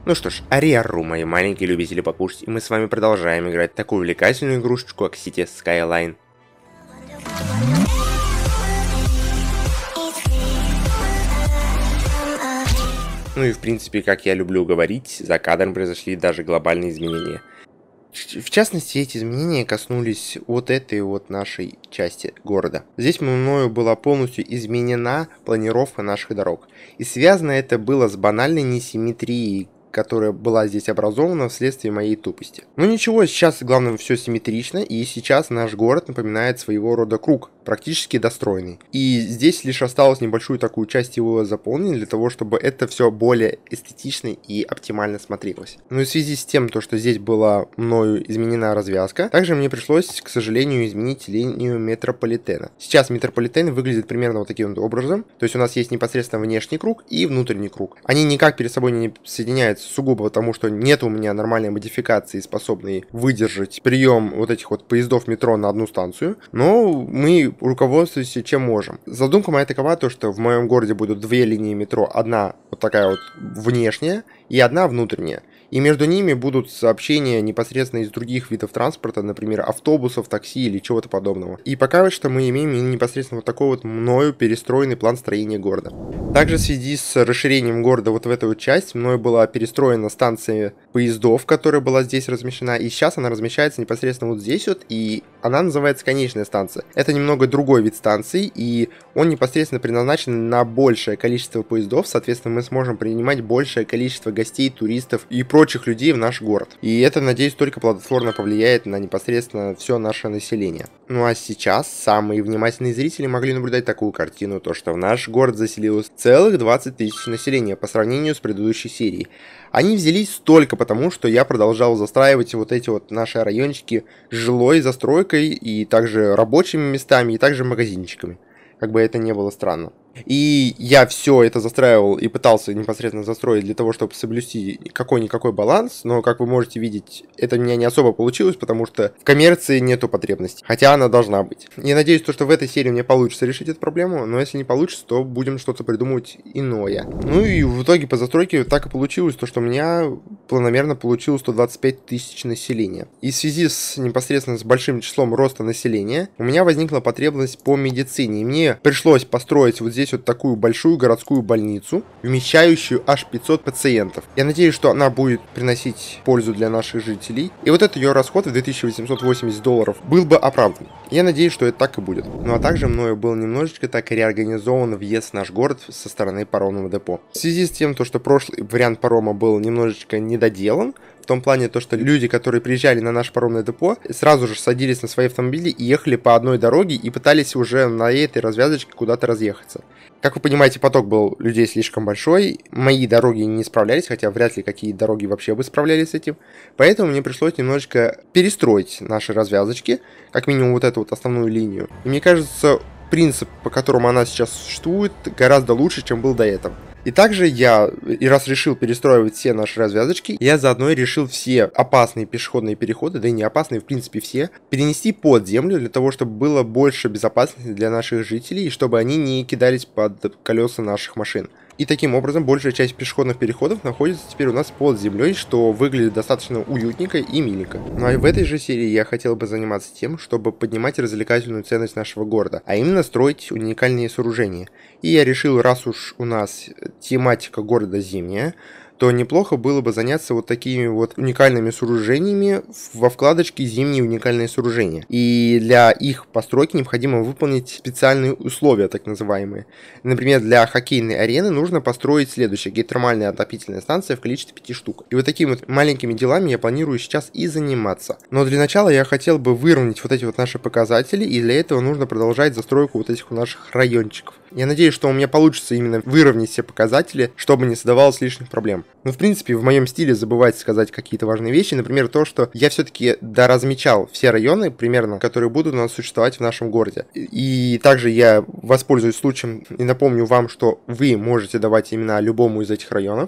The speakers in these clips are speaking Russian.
Ну что ж, ариару, мои маленькие любители покушать, и мы с вами продолжаем играть такую увлекательную игрушечку, как Cities Skyline. Ну и в принципе, как я люблю говорить, за кадром произошли даже глобальные изменения. В частности, эти изменения коснулись вот этой вот нашей части города. Здесь мною была полностью изменена планировка наших дорог. И связано это было с банальной несимметрией, которая была здесь образована вследствие моей тупости. Но ничего, сейчас главное все симметрично, и сейчас наш город напоминает своего рода круг, практически достроенный. И здесь лишь осталось небольшую такую часть его заполнить для того, чтобы это все более эстетично и оптимально смотрелось. Ну и в связи с тем, что здесь была мною изменена развязка, также мне пришлось, к сожалению, изменить линию метрополитена. Сейчас метрополитен выглядит примерно вот таким вот образом. То есть у нас есть непосредственно внешний круг и внутренний круг. Они никак перед собой не соединяются сугубо потому, что нет у меня нормальной модификации, способной выдержать прием вот этих вот поездов метро на одну станцию, но мы руководствуемся чем можем. Задумка моя такова, что в моем городе будут две линии метро, одна вот такая вот внешняя и одна внутренняя. И между ними будут сообщения непосредственно из других видов транспорта, например, автобусов, такси или чего-то подобного. И пока что мы имеем непосредственно вот такой вот мною перестроенный план строения города. Также в связи с расширением города вот в эту вот часть, мною была перестроена станция поездов, которая была здесь размещена, и сейчас она размещается непосредственно вот здесь вот, и она называется конечная станция. Это немного другой вид станции, и он непосредственно предназначен на большее количество поездов, соответственно, мы сможем принимать большее количество гостей, туристов и прочих людей в наш город. И это, надеюсь, только плодотворно повлияет на непосредственно все наше население. Ну а сейчас самые внимательные зрители могли наблюдать такую картину, что в наш город заселилось целых 20 тысяч населения по сравнению с предыдущей серией. Они взялись только потому, что я продолжал застраивать вот эти вот наши райончики жилой застройкой и также рабочими местами, и также магазинчиками. Как бы это ни было странно. И я все это застраивал и пытался непосредственно застроить для того, чтобы соблюсти какой-никакой баланс, но, как вы можете видеть, это у меня не особо получилось, потому что в коммерции нету потребности, хотя она должна быть. Я надеюсь, что в этой серии мне получится решить эту проблему, но если не получится, то будем что-то придумывать иное. Ну и в итоге по застройке так и получилось, что у меня планомерно получилось 125 тысяч населения. И в связи с непосредственно с большим числом роста населения, у меня возникла потребность по медицине, и мне пришлось построить вот здесь вот такую большую городскую больницу, вмещающую аж 500 пациентов. Я надеюсь, что она будет приносить пользу для наших жителей. И вот этот ее расход в $2880 был бы оправдан. Я надеюсь, что это так и будет. Ну а также мною был немножечко так реорганизован въезд в наш город со стороны паромного депо. В связи с тем, что прошлый вариант парома был немножечко недоделан, в том плане, что люди, которые приезжали на наше паромное депо, сразу же садились на свои автомобили и ехали по одной дороге и пытались уже на этой развязочке куда-то разъехаться. Как вы понимаете, поток был людей слишком большой, мои дороги не справлялись, хотя вряд ли какие дороги вообще бы справлялись с этим. Поэтому мне пришлось немножечко перестроить наши развязочки, как минимум вот эту вот основную линию. И мне кажется, принцип, по которому она сейчас существует, гораздо лучше, чем был до этого. И также я, раз решил перестраивать все наши развязочки, я заодно решил все опасные пешеходные переходы, да и не опасные, в принципе все, перенести под землю, для того, чтобы было больше безопасности для наших жителей, и чтобы они не кидались под колеса наших машин. И таким образом большая часть пешеходных переходов находится теперь у нас под землей, что выглядит достаточно уютненько и миленько. Ну а в этой же серии я хотел бы заниматься тем, чтобы поднимать развлекательную ценность нашего города, а именно строить уникальные сооружения. И я решил, раз уж у нас тематика города зимняя, то неплохо было бы заняться вот такими вот уникальными сооружениями во вкладочке «Зимние уникальные сооружения». И для их постройки необходимо выполнить специальные условия, так называемые. Например, для хоккейной арены нужно построить следующее: геотермальная отопительная станция в количестве 5 штук. И вот такими вот маленькими делами я планирую сейчас и заниматься. Но для начала я хотел бы выровнять вот эти вот наши показатели, и для этого нужно продолжать застройку вот этих наших райончиков. Я надеюсь, что у меня получится именно выровнять все показатели, чтобы не создавалось лишних проблем. Но в принципе в моем стиле забывать сказать какие-то важные вещи, например то, что я все-таки доразмечал все районы примерно, которые будут у нас существовать в нашем городе. И также я воспользуюсь случаем и напомню вам, что вы можете давать имена любому из этих районов.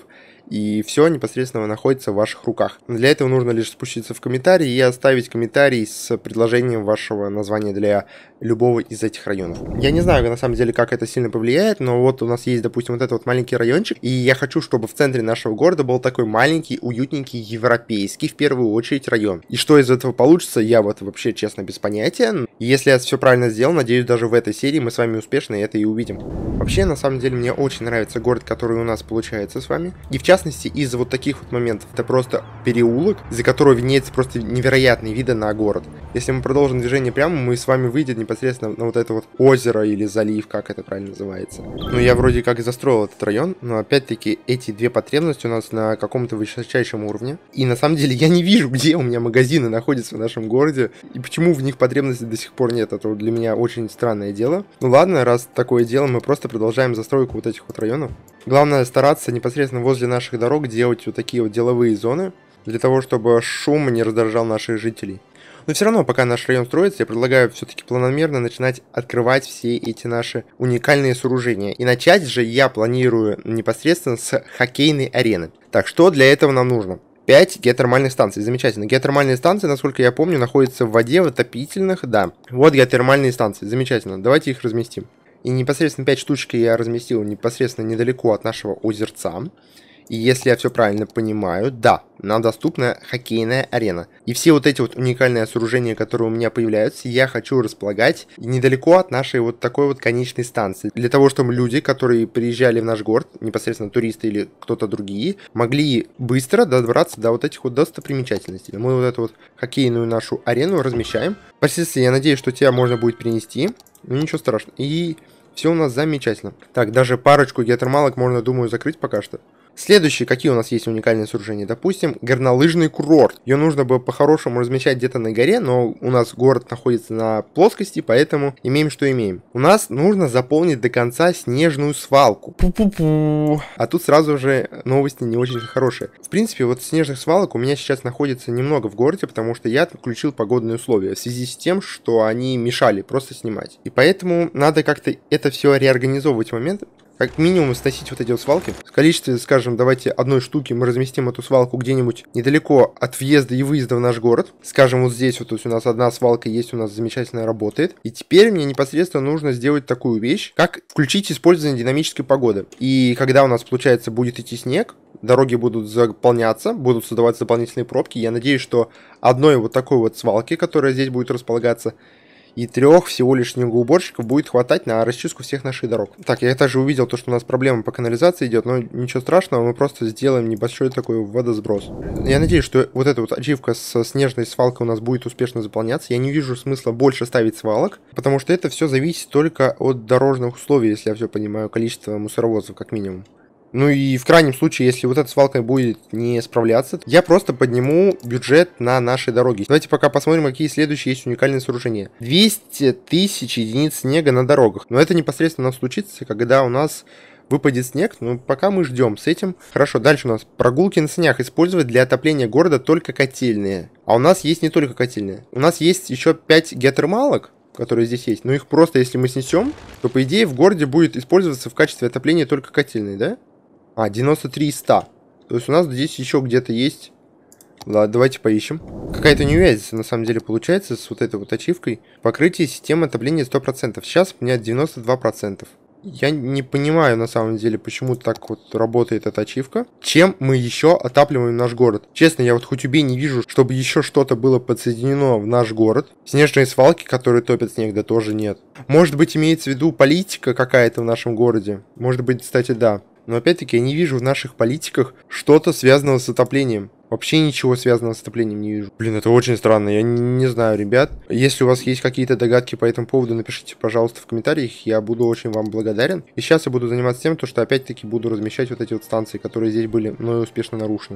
и все непосредственно находится в ваших руках. Для этого нужно лишь спуститься в комментарии и оставить комментарий с предложением вашего названия для любого из этих районов. Я не знаю, на самом деле, как это сильно повлияет, но вот у нас есть, допустим, вот этот вот маленький райончик, и я хочу, чтобы в центре нашего города был такой маленький, уютненький, европейский, в первую очередь, район. И что из этого получится, я вот вообще, честно, без понятия. Если я все правильно сделал, надеюсь, даже в этой серии мы с вами успешно это и увидим. Вообще, на самом деле, мне очень нравится город, который у нас получается с вами. И в частности, из-за вот таких вот моментов. Это просто переулок, из-за которого виднеется просто невероятные виды на город. Если мы продолжим движение прямо, мы с вами выйдем непосредственно на вот это вот озеро или залив, как это правильно называется. Ну, я вроде как застроил этот район, но опять-таки эти две потребности у нас на каком-то высочайшем уровне. И на самом деле я не вижу, где у меня магазины находятся в нашем городе, и почему в них потребностей до сих пор нет. Это для меня очень странное дело. Ну ладно, раз такое дело, мы просто продолжаем застройку вот этих вот районов. Главное стараться непосредственно возле наших дорог делать вот такие вот деловые зоны, для того, чтобы шум не раздражал наших жителей. Но все равно, пока наш район строится, я предлагаю все-таки планомерно начинать открывать все эти наши уникальные сооружения. И начать же я планирую непосредственно с хоккейной арены. Так, что для этого нам нужно? 5 геотермальных станций. Замечательно. Геотермальные станции, насколько я помню, находятся в воде, в отопительных, да. Вот геотермальные станции. Замечательно. Давайте их разместим. И непосредственно 5 штучек я разместил непосредственно недалеко от нашего озерца. И если я все правильно понимаю, да, нам доступна хоккейная арена. И все вот эти вот уникальные сооружения, которые у меня появляются, я хочу располагать недалеко от нашей вот такой вот конечной станции. Для того, чтобы люди, которые приезжали в наш город, непосредственно туристы или кто-то другие, могли быстро добраться до вот этих вот достопримечательностей. Мы вот эту вот хоккейную нашу арену размещаем. Впоследствии, я надеюсь, что тебя можно будет перенести. Ну ничего страшного. И все у нас замечательно. Так, даже парочку геотермалок можно, думаю, закрыть пока что. Следующие, какие у нас есть уникальные сооружения? Допустим, горнолыжный курорт. Ее нужно бы по-хорошему размещать где-то на горе, но у нас город находится на плоскости, поэтому имеем, что имеем. У нас нужно заполнить до конца снежную свалку. Пу-пу-пу. А тут сразу же новости не очень хорошие. В принципе, вот снежных свалок у меня сейчас находится немного в городе, потому что я отключил погодные условия в связи с тем, что они мешали просто снимать. И поэтому надо как-то это все реорганизовывать в момент. Как минимум сносить вот эти вот свалки. В количестве, скажем, давайте одной штуки мы разместим эту свалку где-нибудь недалеко от въезда и выезда в наш город. Скажем, вот здесь вот, то есть у нас одна свалка есть, у нас замечательно работает. И теперь мне непосредственно нужно сделать такую вещь, как включить использование динамической погоды. И когда у нас, получается, будет идти снег, дороги будут заполняться, будут создаваться дополнительные пробки. Я надеюсь, что одной вот такой вот свалки, которая здесь будет располагаться, и 3 всего лишь снегоуборщиков будет хватать на расчистку всех наших дорог. Так, я также увидел то, что у нас проблема по канализации идет, но ничего страшного, мы просто сделаем небольшой такой водосброс. Я надеюсь, что вот эта вот ачивка со снежной свалкой у нас будет успешно заполняться. Я не вижу смысла больше ставить свалок, потому что это все зависит только от дорожных условий, если я все понимаю, количество мусоровозов как минимум. Ну и в крайнем случае, если вот эта свалка будет не справляться, я просто подниму бюджет на нашей дороге. Давайте пока посмотрим, какие следующие есть уникальные сооружения. 200 тысяч единиц снега на дорогах. Но это непосредственно случится, когда у нас выпадет снег, но пока мы ждем с этим. Хорошо, дальше у нас прогулки на санях. Использовать для отопления города только котельные. А у нас есть не только котельные. У нас есть еще 5 геотермалок, которые здесь есть. Но их просто, если мы снесем, то по идее в городе будет использоваться в качестве отопления только котельные, да? 93 из 100. То есть у нас здесь еще где-то есть. Ладно, давайте поищем. Какая-то неувязица на самом деле получается с вот этой вот ачивкой. Покрытие системы отопления 100%. Сейчас у меня 92%. Я не понимаю на самом деле, почему так вот работает эта ачивка. Чем мы еще отапливаем наш город? Честно, я вот хоть убей не вижу, чтобы еще что-то было подсоединено в наш город. Снежные свалки, которые топят снег, да тоже нет. Может быть, имеется в виду политика какая-то в нашем городе? Может быть, кстати, да. Но опять-таки я не вижу в наших политиках что-то связанного с отоплением. Вообще ничего связанного с отоплением не вижу. Блин, это очень странно, я не знаю, ребят. Если у вас есть какие-то догадки по этому поводу, напишите, пожалуйста, в комментариях. Я буду очень вам благодарен. И сейчас я буду заниматься тем, что опять-таки буду размещать вот эти вот станции, которые здесь были мною успешно нарушены.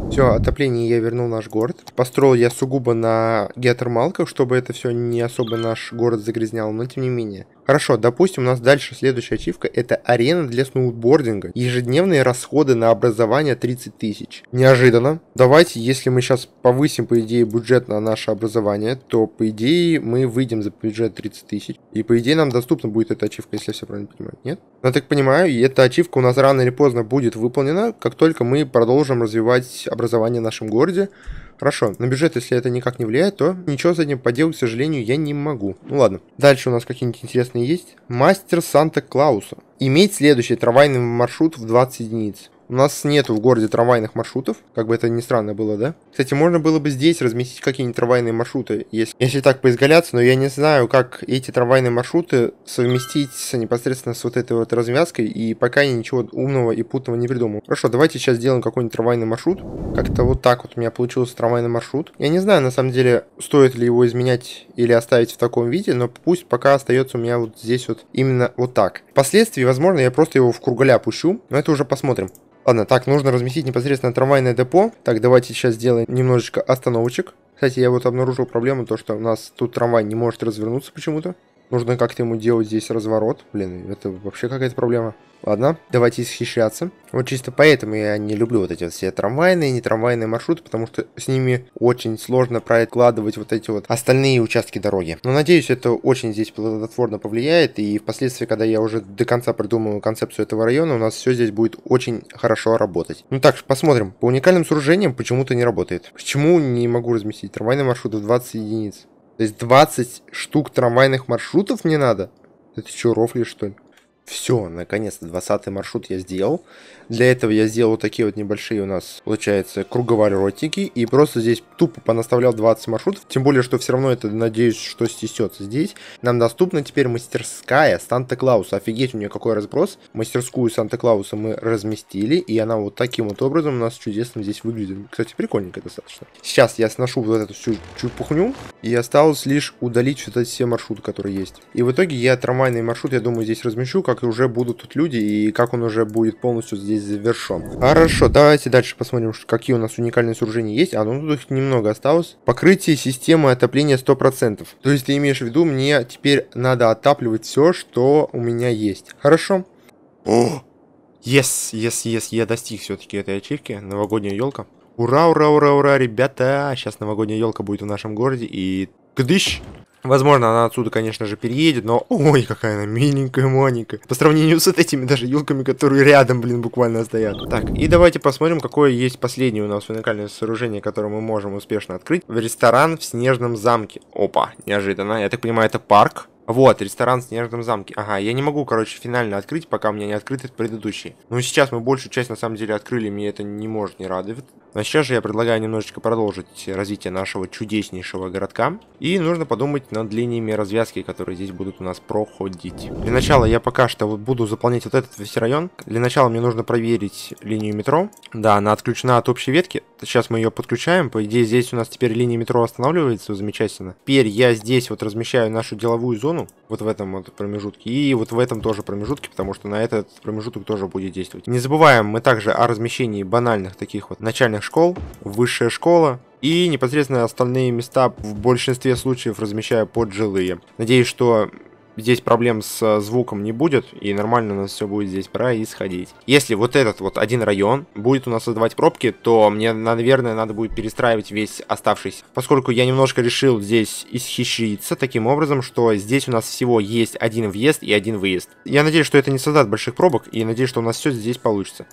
Все, отопление я вернул в наш город. Построил я сугубо на геотермалках, чтобы это все не особо наш город загрязняло, но тем не менее. Хорошо, допустим, у нас дальше следующая ачивка — это арена для сноубординга. Ежедневные расходы на образование 30 тысяч. Неожиданно. Давайте, если мы сейчас повысим, по идее, бюджет на наше образование, то, по идее, мы выйдем за бюджет 30 тысяч. И, по идее, нам доступна будет эта ачивка, если я все правильно понимаю. Нет? Я так понимаю, и эта ачивка у нас рано или поздно будет выполнена, как только мы продолжим развивать образование в нашем городе. Хорошо, на бюджет, если это никак не влияет, то ничего с этим поделать, к сожалению, я не могу. Ну ладно. Дальше у нас какие-нибудь интересные есть. Мастер Санта-Клауса. Иметь следующий трамвайный маршрут в 20 единиц. У нас нету в городе трамвайных маршрутов, как бы это ни странно было, да? Кстати, можно было бы здесь разместить какие-нибудь трамвайные маршруты, если так поизгаляться, но я не знаю, как эти трамвайные маршруты совместить непосредственно с вот этой вот развязкой, и пока я ничего умного и путного не придумал. Хорошо, давайте сейчас сделаем какой-нибудь трамвайный маршрут. Как-то вот так вот у меня получился трамвайный маршрут. Я не знаю, на самом деле, стоит ли его изменять или оставить в таком виде, но пусть пока остается у меня вот здесь вот именно вот так. Впоследствии, возможно, я просто его в круголя пущу, но это уже посмотрим. Ладно, так, нужно разместить непосредственно трамвайное депо. Так, давайте сейчас сделаем немножечко остановочек. Кстати, я вот обнаружил проблему, то что у нас тут трамвай не может развернуться почему-то. Нужно как-то ему делать здесь разворот. Блин, это вообще какая-то проблема. Ладно, давайте исхищаться. Вот чисто поэтому я не люблю вот эти вот все трамвайные и нетрамвайные маршруты, потому что с ними очень сложно прокладывать вот эти вот остальные участки дороги. Но надеюсь, это очень здесь плодотворно повлияет, и впоследствии, когда я уже до конца придумаю концепцию этого района, у нас все здесь будет очень хорошо работать. Ну так, посмотрим. По уникальным сооружениям почему-то не работает. Почему не могу разместить трамвайный маршрут в 20 единиц? То есть 20 штук трамвайных маршрутов мне надо? Это что, рофли, что ли? Все, наконец-то 20-й маршрут я сделал. Для этого я сделал вот такие вот небольшие у нас, получается, круговоротники. И просто здесь тупо понаставлял 20 маршрутов. Тем более, что все равно это, надеюсь, что стесется здесь. Нам доступна теперь мастерская Санта-Клауса. Офигеть, у нее какой разброс. Мастерскую Санта-Клауса мы разместили. И она вот таким вот образом у нас чудесно здесь выглядит. Кстати, прикольненько достаточно. Сейчас я сношу вот эту всю чепухню. И осталось лишь удалить вот эти все маршруты, которые есть. И в итоге я трамвайный маршрут, я думаю, здесь размещу, как уже будут тут люди. И как он уже будет полностью здесь завершен. Хорошо, давайте дальше посмотрим, какие у нас уникальные сооружения есть. Ну тут их немного осталось. Покрытие системы отопления 100%. То есть ты имеешь в виду, мне теперь надо отапливать все, что у меня есть. Хорошо. О! Yes, я достиг все-таки этой ачивки. Новогодняя елка. Ура, ура, ура, ура, ребята! Сейчас новогодняя елка будет в нашем городе. И... Кдыщ! Возможно, она отсюда, конечно же, переедет, но... Ой, какая она миленькая, маленькая. По сравнению с этими даже елками, которые рядом, блин, буквально стоят. Так, и давайте посмотрим, какое есть последнее у нас уникальное сооружение, которое мы можем успешно открыть. Ресторан в Снежном замке. Опа, неожиданно. Я так понимаю, это парк. Вот, ресторан в Снежном замке. Ага, я не могу, короче, финально открыть, пока у меня не открыт предыдущий. Но сейчас мы большую часть, на самом деле, открыли, мне это не может не радовать. Но сейчас же я предлагаю немножечко продолжить развитие нашего чудеснейшего городка. И нужно подумать над линиями развязки, которые здесь будут у нас проходить. Для начала я пока что вот буду заполнять вот этот весь район. Для начала мне нужно проверить линию метро. Да, она отключена от общей ветки. Сейчас мы ее подключаем. По идее, здесь у нас теперь линия метро останавливается. Замечательно. Теперь я здесь вот размещаю нашу деловую зону. Вот в этом вот промежутке. И вот в этом тоже промежутке, потому что на этот промежуток тоже будет действовать. Не забываем мы также о размещении банальных таких вот начальных школ, высшая школа. И непосредственно остальные места в большинстве случаев размещаю под жилые. Надеюсь, что здесь проблем с звуком не будет, и нормально у нас все будет здесь происходить. Если вот этот вот один район будет у нас создавать пробки, то мне, наверное, надо будет перестраивать весь оставшийся. Поскольку я немножко решил здесь исхищриться таким образом, что здесь у нас всего есть один въезд и один выезд. Я надеюсь, что это не создаст больших пробок, и надеюсь, что у нас все здесь получится.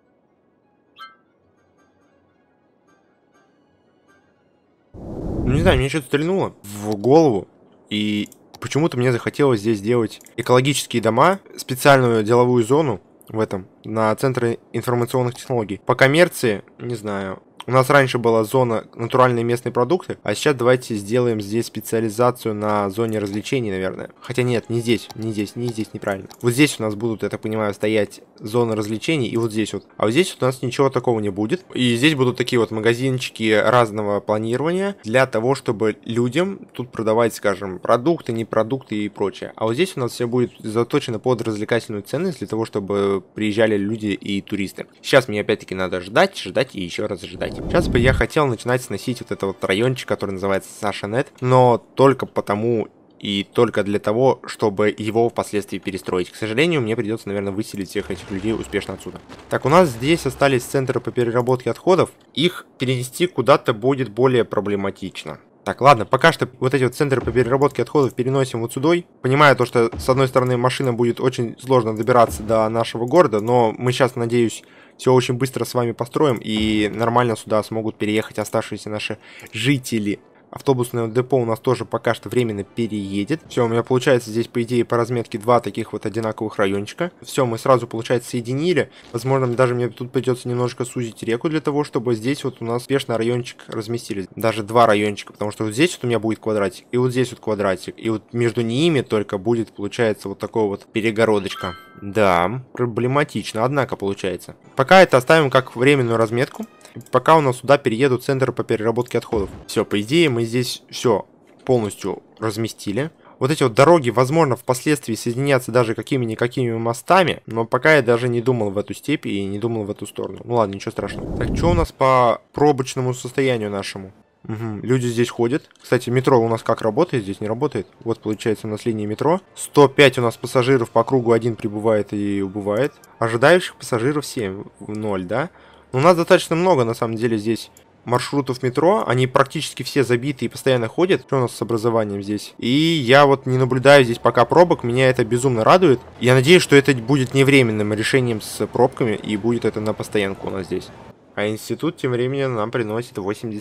Ну, не знаю, мне что-то стрельнуло в голову, и почему-то мне захотелось здесь сделать экологические дома, специальную деловую зону в этом, на центре информационных технологий. По коммерции, не знаю. У нас раньше была зона натуральные местные продукты, а сейчас давайте сделаем здесь специализацию на зоне развлечений, наверное. Хотя нет, не здесь, неправильно. Вот здесь у нас будут, я так понимаю, стоять зоны развлечений, и вот здесь вот. А вот здесь вот у нас ничего такого не будет. И здесь будут такие вот магазинчики разного планирования для того, чтобы людям тут продавать, скажем, продукты, не продукты и прочее. А вот здесь у нас все будет заточено под развлекательную ценность для того, чтобы приезжали люди и туристы. Сейчас мне опять-таки надо ждать и еще раз ждать. продолжать. Сейчас бы я хотел начинать сносить вот этот вот райончик, который называется Саша.нет, но только потому и только для того, чтобы его впоследствии перестроить. К сожалению, мне придется, наверное, выселить всех этих людей успешно отсюда. Так, у нас здесь остались центры по переработке отходов. Их перенести куда-то будет более проблематично. Так, ладно, пока что вот эти вот центры по переработке отходов переносим вот сюда. Понимаю то, что с одной стороны машина будет очень сложно добираться до нашего города, но мы сейчас, надеюсь, все очень быстро с вами построим и нормально сюда смогут переехать оставшиеся наши жители. Автобусное депо у нас тоже пока что временно переедет. Все, у меня получается здесь, по идее, по разметке два таких вот одинаковых райончика. Все, мы сразу, получается, соединили. Возможно, даже мне тут придется немножко сузить реку для того, чтобы здесь вот у нас успешно райончик разместили. Даже два райончика, потому что вот здесь вот у меня будет квадратик, и вот здесь вот квадратик. И вот между ними только будет, получается, вот такое вот перегородочка. Да, проблематично, однако, получается. Пока это оставим как временную разметку. Пока у нас сюда переедут центры по переработке отходов. Все, по идее, мы здесь все полностью разместили. Вот эти вот дороги, возможно, впоследствии соединятся даже какими-никакими мостами, но пока я даже не думал в эту степь и не думал в эту сторону. Ну ладно, ничего страшного. Так, что у нас по пробочному состоянию нашему? Угу. Люди здесь ходят. Кстати, метро у нас как работает? Здесь не работает. Вот, получается, у нас линия метро. 105 у нас пассажиров по кругу, 1 прибывает и убывает. Ожидающих пассажиров 7, 0, да? У нас достаточно много, на самом деле, здесь маршрутов метро. Они практически все забиты и постоянно ходят. Что у нас с образованием здесь? И я вот не наблюдаю здесь пока пробок. Меня это безумно радует. Я надеюсь, что это будет не временным решением с пробками. И будет это на постоянку у нас здесь. А институт тем временем нам приносит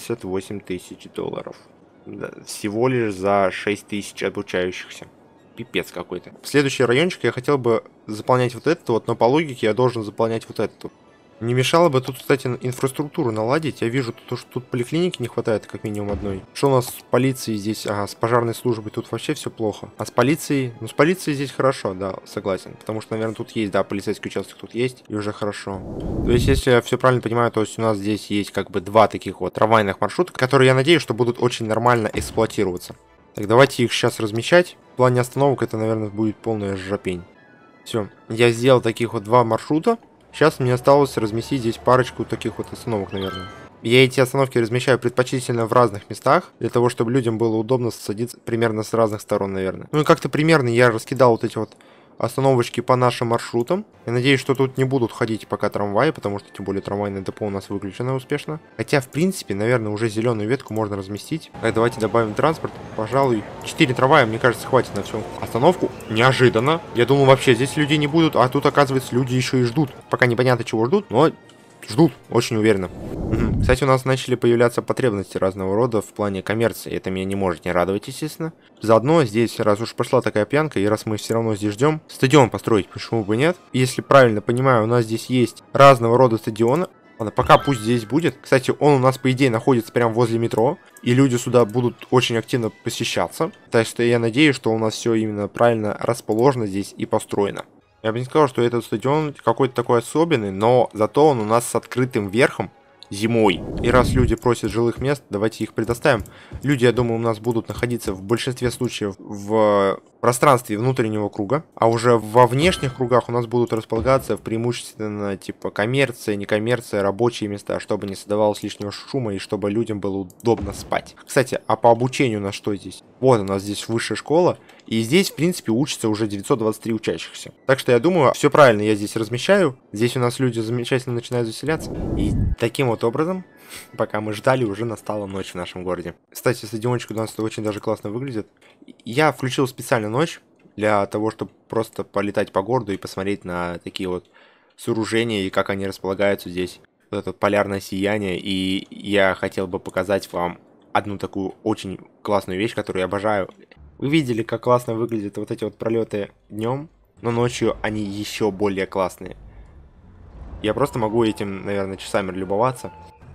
88 тысяч долларов. Да, всего лишь за 6 тысяч обучающихся. Пипец какой-то. В следующий райончик я хотел бы заполнять вот этот вот. Но по логике я должен заполнять вот этот. Не мешало бы тут, кстати, инфраструктуру наладить. Я вижу, что тут поликлиники не хватает, как минимум одной. Что у нас с полицией здесь? Ага, с пожарной службой тут вообще все плохо. А с полицией? Ну, с полицией здесь хорошо, да, согласен. Потому что, наверное, тут есть, да, полицейский участок тут есть. И уже хорошо. То есть, если я все правильно понимаю, то есть у нас здесь есть как бы два таких вот трамвайных маршрута, которые, я надеюсь, что будут очень нормально эксплуатироваться. Так, давайте их сейчас размещать. В плане остановок это, наверное, будет полная жопень. Все, я сделал таких вот два маршрута. Сейчас мне осталось разместить здесь парочку таких вот остановок, наверное. Я эти остановки размещаю предпочтительно в разных местах, для того, чтобы людям было удобно садиться примерно с разных сторон, наверное. Ну и как-то примерно я раскидал вот эти вот остановочки по нашим маршрутам. Я надеюсь, что тут не будут ходить пока трамваи, потому что тем более трамвайное депо у нас выключено успешно. Хотя, в принципе, наверное, уже зеленую ветку можно разместить. Так, давайте добавим транспорт. Пожалуй, 4 трамвая, мне кажется, хватит на всю остановку. Неожиданно. Я думал, вообще здесь людей не будут, а тут, оказывается, люди еще и ждут. Пока непонятно, чего ждут, но ждут, очень уверенно. Угу. Кстати, у нас начали появляться потребности разного рода в плане коммерции. Это меня не может не радовать, естественно. Заодно здесь, раз уж пошла такая пьянка, и раз мы все равно здесь ждем, стадион построить, почему бы нет? Если правильно понимаю, у нас здесь есть разного рода стадионы. Ладно, пока пусть здесь будет. Кстати, он у нас, по идее, находится прямо возле метро. И люди сюда будут очень активно посещаться. Так что я надеюсь, что у нас все именно правильно расположено здесь и построено. Я бы не сказал, что этот стадион какой-то такой особенный, но зато он у нас с открытым верхом зимой. И раз люди просят жилых мест, давайте их предоставим. Люди, я думаю, у нас будут находиться в большинстве случаев в пространстве внутреннего круга, а уже во внешних кругах у нас будут располагаться преимущественно типа коммерция, некоммерция, рабочие места, чтобы не создавалось лишнего шума и чтобы людям было удобно спать. Кстати, а по обучению у нас что здесь? Вот у нас здесь высшая школа, и здесь, в принципе, учатся уже 923 учащихся. Так что я думаю, все правильно я здесь размещаю. Здесь у нас люди замечательно начинают заселяться. И таким вот образом, пока мы ждали, уже настала ночь в нашем городе. Кстати, стадиончик у нас очень даже классно выглядит. Я включил специально ночь для того, чтобы просто полетать по городу и посмотреть на такие вот сооружения и как они располагаются здесь. Вот это полярное сияние. И я хотел бы показать вам одну такую очень классную вещь, которую я обожаю. Вы видели, как классно выглядят вот эти вот пролеты днем, но ночью они еще более классные. Я просто могу этим, наверное, часами любоваться.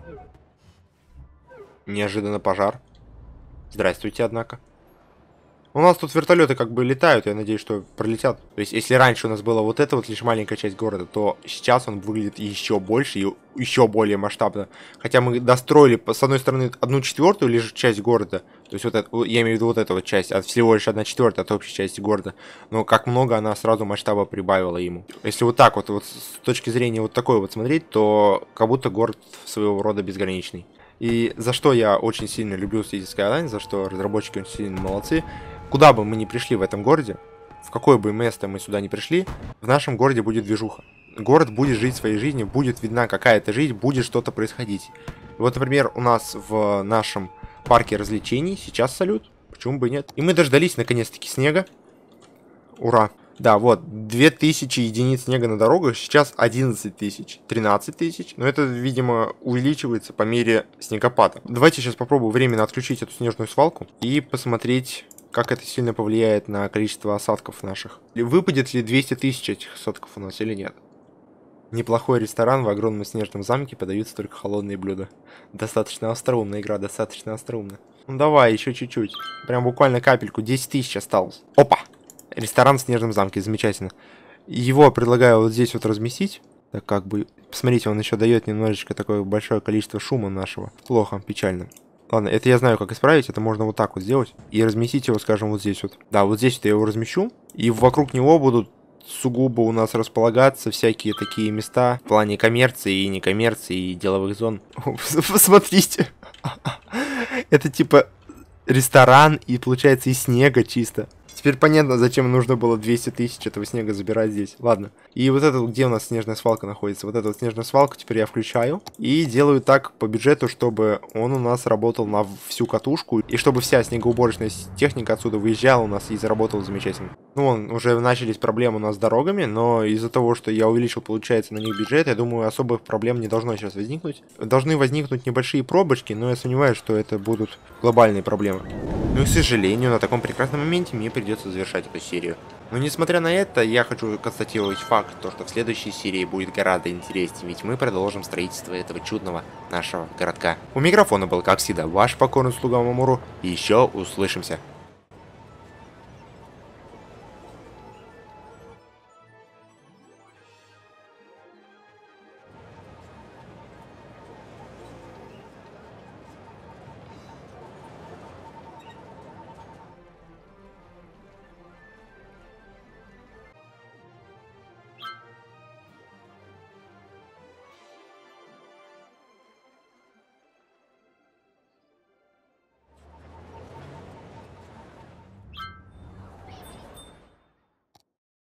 Неожиданно пожар. Здравствуйте, однако. У нас тут вертолеты как бы летают, я надеюсь, что пролетят. То есть, если раньше у нас была вот эта вот лишь маленькая часть города, то сейчас он выглядит еще больше и еще более масштабно. Хотя мы достроили, с одной стороны, 1/4 лишь часть города, То есть вот это, я имею в виду вот эту вот часть, всего лишь 1/4 от общей части города. Но как много она сразу масштаба прибавила ему. Если вот так вот с точки зрения вот такой вот смотреть, то как будто город своего рода безграничный. И за что я очень сильно люблю Cities Skylines, за что разработчики очень сильно молодцы. Куда бы мы ни пришли в этом городе, в какое бы место мы сюда ни пришли, в нашем городе будет движуха. Город будет жить своей жизнью, будет видна какая-то жизнь, будет что-то происходить. Вот, например, у нас в нашем парке развлечений сейчас салют, почему бы и нет. И мы дождались наконец-таки снега. Ура! Да, вот, 2000 единиц снега на дорогах, сейчас 11 тысяч, 13 тысяч. Но это, видимо, увеличивается по мере снегопада. Давайте сейчас попробую временно отключить эту снежную свалку и посмотреть, как это сильно повлияет на количество осадков наших. Выпадет ли 200 тысяч этих осадков у нас или нет? Неплохой ресторан, в огромном снежном замке подаются только холодные блюда. Достаточно остроумная игра, достаточно остроумная. Ну давай, еще чуть-чуть. Прям буквально капельку, 10 тысяч осталось. Опа! Ресторан в снежном замке, замечательно. Его предлагаю вот здесь вот разместить. Так как бы, посмотрите, он еще дает немножечко такое большое количество шума нашего. Плохо, печально. Ладно, это я знаю, как исправить. Это можно вот так вот сделать. И разместить его, скажем, вот здесь вот. Да, вот здесь вот я его размещу. И вокруг него будут сугубо у нас располагаться всякие такие места в плане коммерции и некоммерции и деловых зон. Посмотрите. Это типа ресторан и получается из снега чисто. Теперь понятно, зачем нужно было 200 тысяч этого снега забирать здесь. Ладно. И вот это, где у нас снежная свалка находится? Вот эту вот снежную свалку теперь я включаю. И делаю так по бюджету, чтобы он у нас работал на всю катушку. И чтобы вся снегоуборочная техника отсюда выезжала у нас и заработала замечательно. Ну, вон, уже начались проблемы у нас с дорогами, но из-за того, что я увеличил, получается, на них бюджет, я думаю, особых проблем не должно сейчас возникнуть. Должны возникнуть небольшие пробочки, но я сомневаюсь, что это будут глобальные проблемы. Ну и, к сожалению, на таком прекрасном моменте мне придется завершать эту серию. Но несмотря на это, я хочу констатировать факт, то, что в следующей серии будет гораздо интереснее, ведь мы продолжим строительство этого чудного нашего городка. У микрофона был, как всегда, ваш покорный слуга Мамуру, и еще услышимся.